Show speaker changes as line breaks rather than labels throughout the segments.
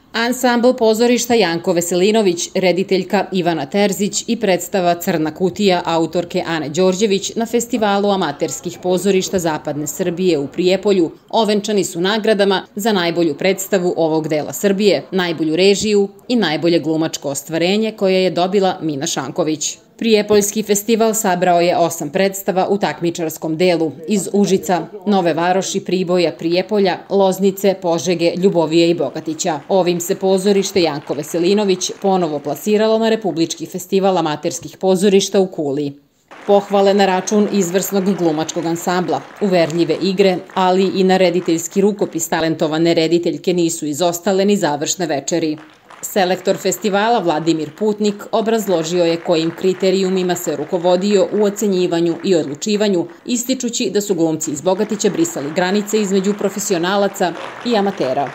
Ansambl pozorišta Janko Veselinović, rediteljka Ivana Terzić i predstava Crna kutija autorke Ane Đorđević na Festivalu amaterskih pozorišta Zapadne Srbije u Prijepolju ovenčani su nagradama za najbolju predstavu ovog dela Srbije, najbolju režiju i najbolje glumačko ostvarenje koje je dobila Mina Šanković. Prijepoljski festival sabrao je 8 predstava u takmičarskom delu iz Užica, Nove Varoši, Priboja, Prijepolja, Loznice, Požege, Ljubovije i Bogatića. Ovim se pozorište Janko Veselinović ponovo plasiralo na Republički festival amaterskih pozorišta u Kuli. Pohvale na račun izvrsnog glumačkog ansambla, uverljive igre, ali i na rediteljski rukopis talentovane rediteljke nisu izostale ni završne večeri. Selektor festivala Vladimir Putnik obrazložio je kojim kriterijumima se rukovodio u ocenjivanju i odlučivanju, ističući da su glumci iz Bogatića brisali granice između profesionalaca i amatera.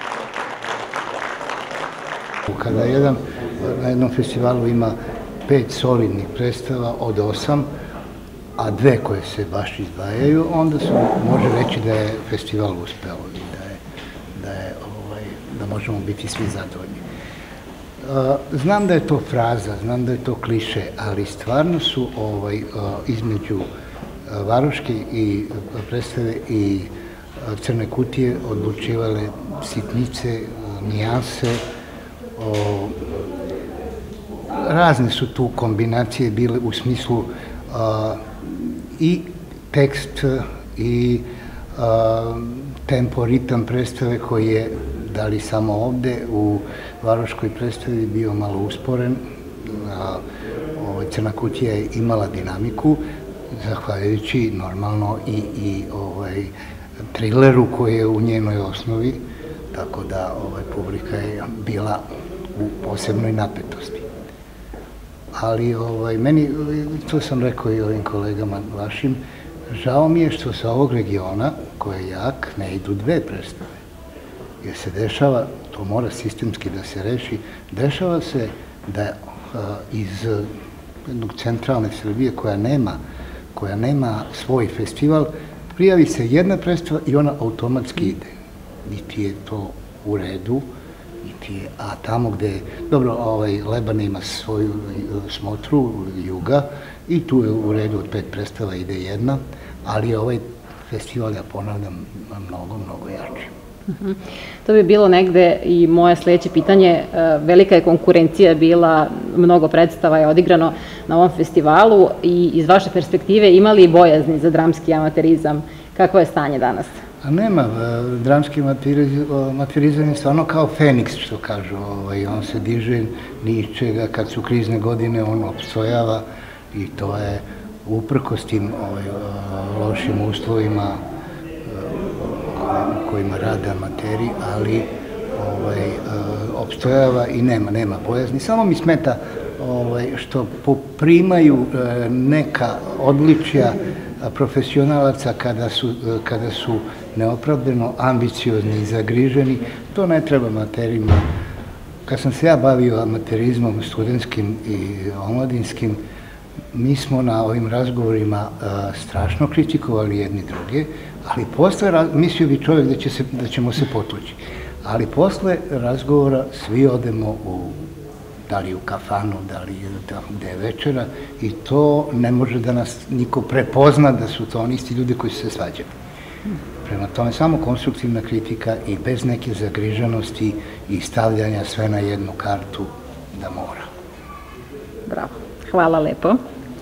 Kada na jednom festivalu ima 5 solidnih predstava od 8, a 2 koje se baš izdvajaju, onda se može reći da je festival uspeo i da možemo biti svi zadovoljni. Znam da je to fraza, znam da je to kliše, ali stvarno su između varoške i predstave i Crne kutije odlučivale sitnice, nijanse. Razne su tu kombinacije bile u smislu i tekst i tempo, ritam predstave koji je, da li samo ovde u varoškoj predstavi, bio malo usporen. Crna kutija je imala dinamiku, zahvaljujući normalno i trileru koji je u njenoj osnovi, tako da publika je bila u posebnoj napetosti. Ali meni, to sam rekao i ovim kolegama vašim, žao mi je što sa ovog regiona, koji je jak, ne idu 2 predstave. Jer se dešava, to mora sistemski da se reši, dešava se da iz jednog centralne Srbije koja nema svoj festival, prijavi se jedna predstava i ona automatski ide. Niti je to u redu, a tamo gde, dobro, Lebane ima svoju smotru, Juga, i tu je u redu od 5 predstava ide jedna, ali ovaj festival, ja ponavljam, mnogo jači.
To bi bilo negde i moje sledeće pitanje. Velika je konkurencija bila, mnogo predstava je odigrano na ovom festivalu i iz vaše perspektive imali i bojazni za dramski amaterizam. Kakvo je stanje danas?
A nema, dramski amaterizam je stvarno kao Feniks, što kažu. On se diže ni iz čega, kad su krizne godine on opstojava i to je uprkos tim lošim uslovima u kojima rade amateri, ali opstojava i nema bojazni. Samo mi smeta što poprimaju neka odličja profesionalaca kada su neopravdano ambiciozni i zagriženi. To ne treba amaterima. Kad sam se ja bavio amaterizmom studentskim i omladinskim, mi smo na ovim razgovorima strašno kritikovali jedni druge, ali posle, mislio bi čovjek da ćemo se potući, ali posle razgovora svi odemo da li u kafanu, da li gde je večera, i to ne može da nas niko prepozna da su to oni isti ljudi koji su se svađali. Prema tome, samo konstruktivna kritika i bez neke zagrižanosti i stavljanja sve na jednu kartu da mora.
Bravo. Hvala lepo.